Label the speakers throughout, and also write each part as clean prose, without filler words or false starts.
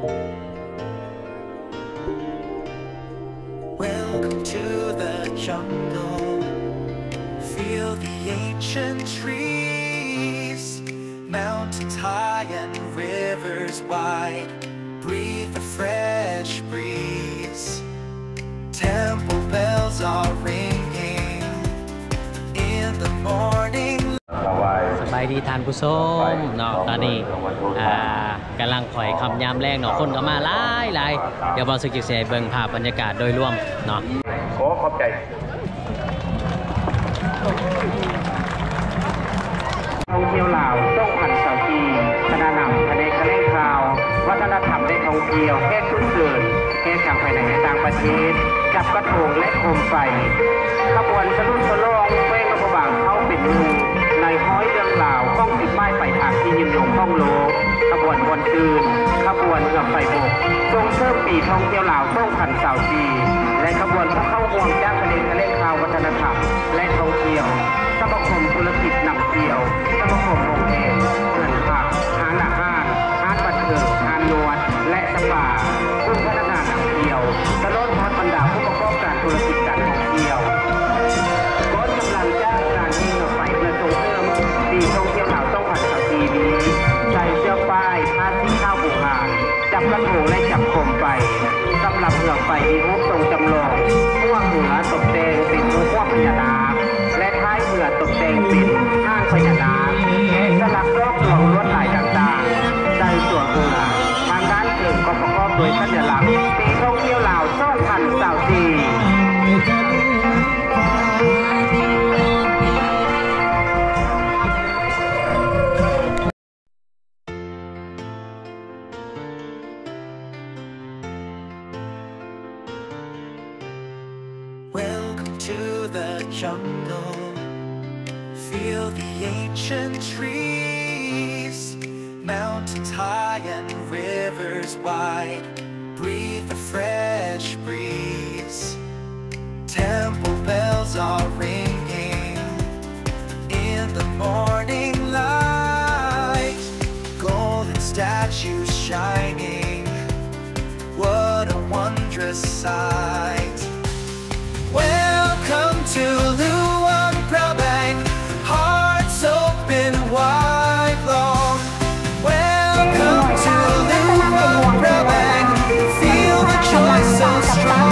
Speaker 1: Welcome to the jungle. Feel the ancient trees, mountains high and rivers wide. Breathe the fresh breeze. Temple bells are ringing in the morning.
Speaker 2: สบายดีทานผู้ชมเนาะตอนนี้กำลังคอยคำยามแรงเนาะคนก็มาหลายเดี๋ยวบอลสุกิเซเบิ่งภาพบรรยากาศโดยรวมเนาะ
Speaker 3: ขอขอบใจท่องเที่ยวลาวต้องผันเสาทีคณะนำคณะกระเล่งข่าววัฒนธรรมและท่องเที่ยวแค่ชุดเกินแค่กลางภายในต่างประเทศจับกระทงและโคมไฟขบวนสรุปสลองเว้งกระบางเข้าเป็นมือในห้อยเรื่องลาวต้องติดป้ายไฟทางที่ยืนยงท่องโลกขบวนวันตื่นขบวนเรือไฟบกส่งเสริมปีท่องเที่ยวลาวต้องผันเสาทีและขบวนผู้เข้าห่วงจ้างคณะกระเล่งข่าววัฒนธรรมและท่องเที่ยวสมาคมธุรกิจนำเที่ยวสมาคมโรงแรมเงินผักร้านอาหารร้านบันเทิงร้านนวดและสปากลุ่มพนักงานนำเที่ยวตลอดบรรดาผู้ประกอบการธุรกิจการท่องเที่ยวก็กำลังจ้างการที่เราไปเพื่อส่งเสริมปีท่องเที่ยวลาวต้องผันเสาทีนี้ใส่เสื้อป้ายผ้าสีข้าวบุกหานจับกระทงและจับโคมไฟสำหรับเรือไฟมีรูปทรงจำลองหัวหัวตกแต่งเป็นรูปพญานาคและท้ายเรือตกแต่งเป็นห้างพญานาคสลักดอกดวงลวดลายต่างๆใจส่วนเรือทางด้านเกิดก็ประกอบโดยสัญลักษณ์ปีท่องเที่ยวลาวซ่อนพันเสาที
Speaker 1: Welcome to the jungle. Feel the ancient trees, mountains high and rivers wide. Breathe the fresh breeze. Temple bells are ringing in the morning light. Golden statues shining. What a wondrous sight. Welcome to Luang Prabang, hearts open wide long. Welcome to Luang Prabang, feel the joy so strong.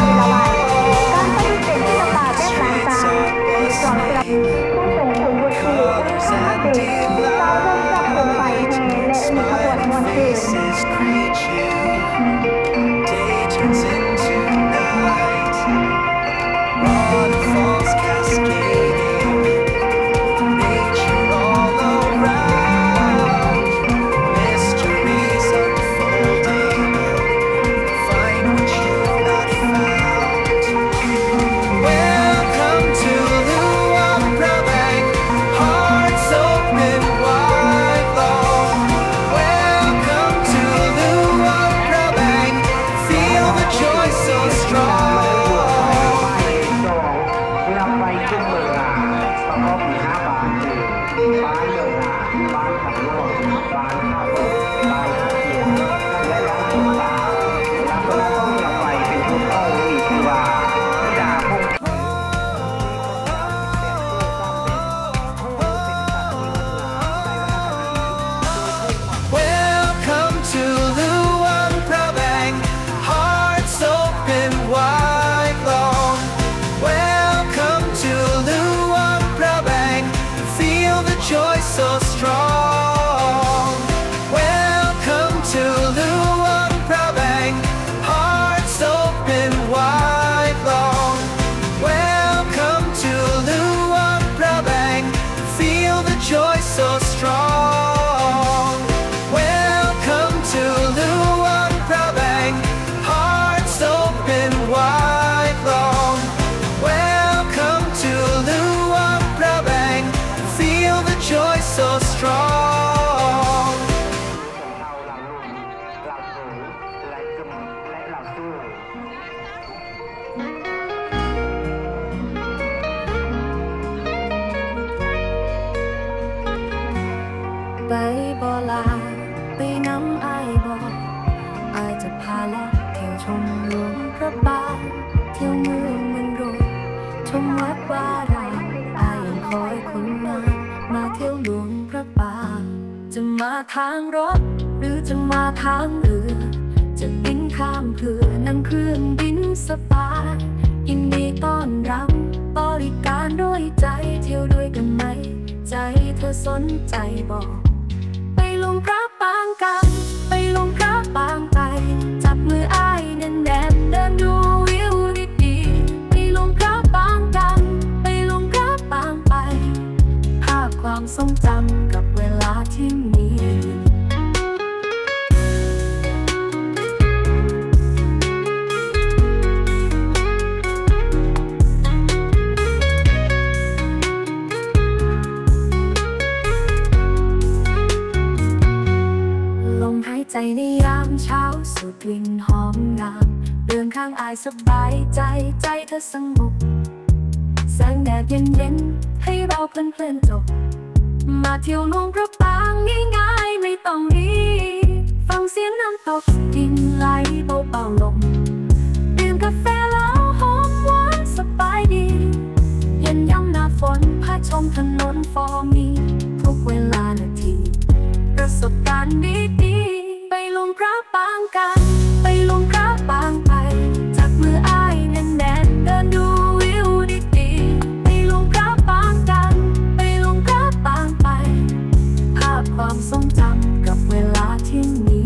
Speaker 1: Streets are bustling, colors and delight, smiling faces greet you. Day turns into night. Waterfalls cascading, nature all around, mysteries unfolding, find what you've not found. Welcome to Luang Prabang, hearts open wide long. Welcome to Luang Prabang, feel the joy so strong. ไฟขึ้นเมืองลาประกอบมี5บานคือบ้านเมืองลาบ้านขับร่วงบ้านข้าวบ้านขับเทียนและร้านสุดลาและก็ต้องมีไฟเป็นทุกห้องมีคือว่าที่ดาพงWelcome to Luang Prabang, hearts open wide long. Welcome to Luang Prabang, feel the joy so strong. Welcome to Luang Prabang, hearts open wide long. Welcome to Luang Prabang, feel the joy so strong. Welcome to Luang Prabang, hearts open wide long. Welcome to Luang Prabang, feel the joy so strong.
Speaker 4: ไปบ่ลาไปน้ำอายบ่อายจะพาและเที่ยวชมหลวงพระบางเที่ยวเมืองโรดชมวัดวารามอายยังคอยคนมาเที่ยวหลวงพระบางจะมาทางรถหรือจะมาทางเรือจะบินข้ามเรือนั่งเครื่องบินสบายยินดีต้อนรับบริการด้วยใจเที่ยวด้วยกันไหมใจเธอสนใจบอกไปลงพระบางกันไปลงพระบางไปจับมืออ้ายแน่นๆเดินดูวิวดีๆไปลงพระบางกันไปลงพระบางไปภาพความทรงจำกับเวลาที่มีใจในยามเช้าสูดกลิ่นหอมงามเดินข้างอายสบายใจใจเธอสงบแสงแดดเย็นๆให้เราเพลินจบมาเที่ยวลงพระบางง่ายๆไม่ต้องรีบฟังเสียงน้ำตกดินไหลเบาๆลงดื่มกาแฟแล้วหอมหวานสบายดีเย็นยามหน้าฝนพาชมถนนฟอร์มีทุกเวลานาทีประสบการณ์ดีๆไปลงพระบางกันไปลงพระบางไปจับมืออ้ายแน่นๆเดินดูวิวดีๆไปลงพระบางกันไปลงพระบางไปภาพความทรงจำกับเวลาที่มี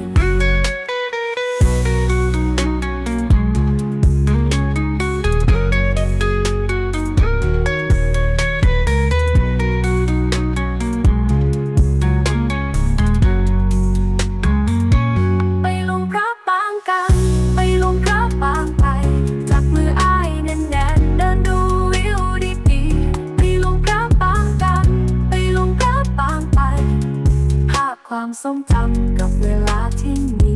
Speaker 4: ความทรงจำกับเวลาที่มี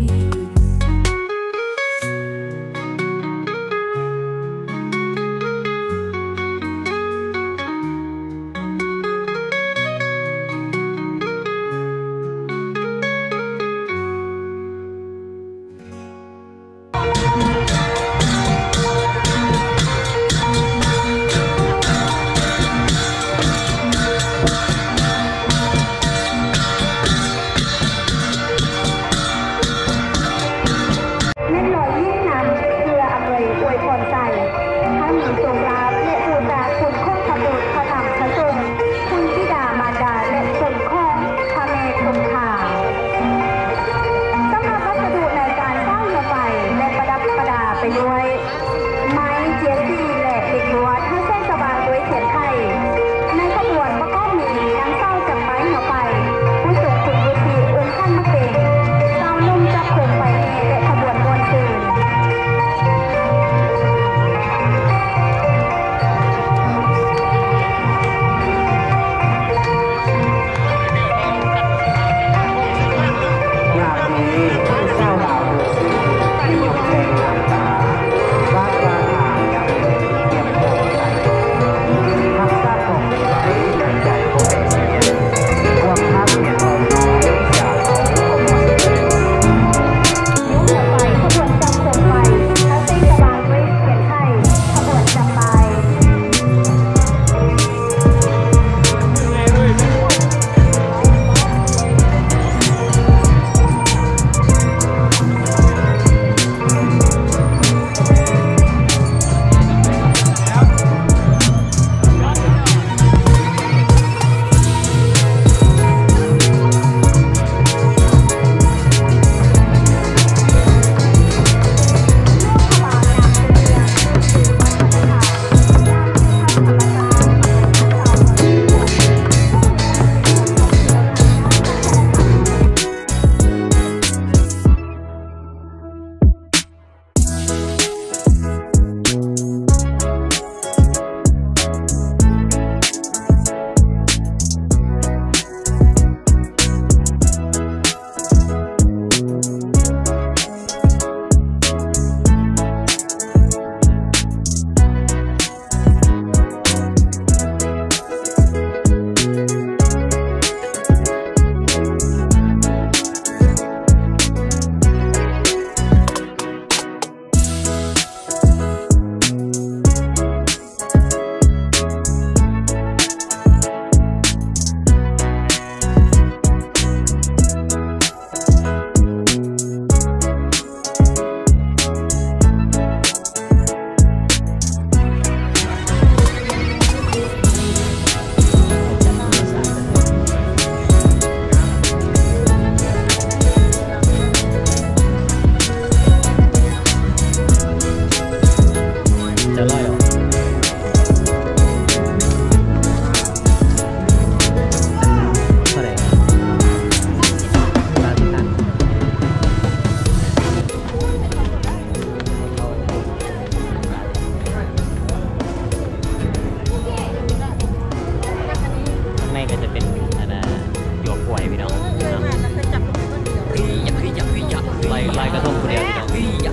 Speaker 2: อยกระทงคนเดียวพี่น้อง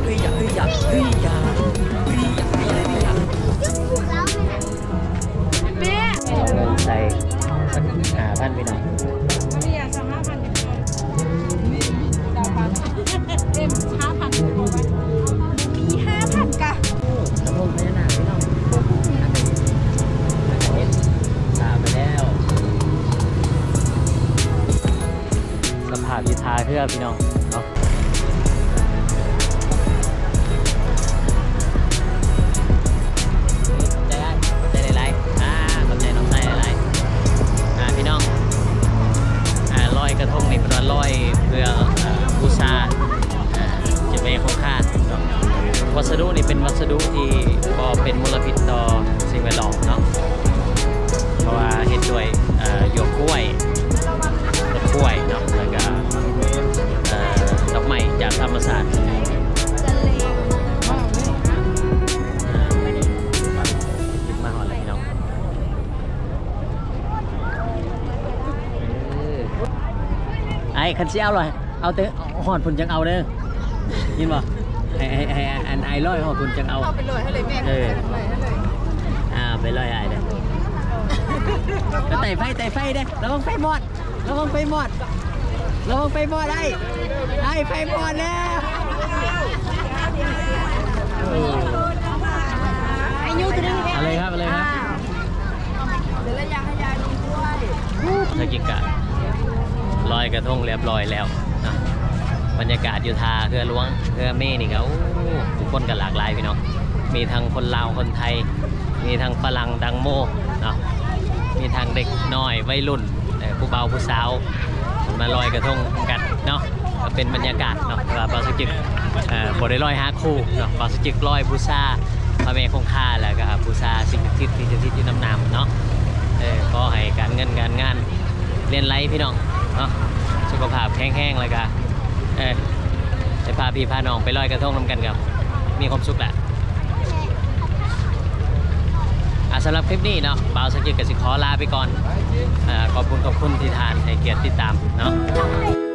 Speaker 2: เอาเงินใส่สัก5,000พี่น้องกระทงพญานาคพี่น้องสาไปแล้วสภาพยีทาเพื่อพี่น้องเนาะใจหลายๆขอบใจน้องใจหลายๆพี่น้องลอยกระทงนี่เป็นวันลอยเพื่อบูชาจะไม่คงค่าวัสดุนี่เป็นวัสดุที่ก็เป็นมลพิษต่อสิ่งแวดล้อมเนาะเพราะว่าเห็นด้วยหยวกกล้วยต้นกล้วยเนาะแล้วก็ดอกไม้จากธรรมศาสตร์มาหอดเลยพี่น้องไอ้คันเชี่ยวเลยเอาเตะหอดผลจังเอาเด้อยินบ่ให้อันไอ้ร้อยหอดผลจังเอาไปลอยให้เลยแม่ไปลอยให้เลยไปลอยไอ้เด้อก็ไต่ไฟเด้อระวังไฟหมดระวังไฟหมดไอ้ไฟหมดแล้วไอ้ยูตัวนี้อะไรครับเดี๋ยวระยะให้ยายลงด้วยเธอกินกะลอยกระทงเรียบร้อยแล้วนะบรรยากาศอยู่ทาเรือล้วงเรือเม่นี่ก็ทุกคนกันหลากหลายพี่น้องมีทั้งคนลาวคนไทยมีทั้งฝรั่งดังโมเนาะมีทั้งเด็กน้อยวัยรุ่นผู้เบาผู้สาวมาลอยกระทงกันเนาะก็เป็นบรรยากาศเนาะว่าบาสจิกบได้ลอย5 คู่เนาะบาสจิกลอยบูชาพระแม่คงคาแล้วก็บูชาสิ่งศักดิ์สิทธิ์ที่จะทิศอยู่น้ำน้ำเนาะก็ให้การเงินการงานเรียนไรพี่น้องเนาะสุขภาพแข็งๆเลยก็จะพาพี่พาน้องไปลอยกระทงน้ำกันกับมีความสุขแหละสำหรับคลิปนี้เนาะบ่าวสกิลกับสิขอลาไปก่อนขอบคุณที่ทานให้เกียรติติดตามเนาะ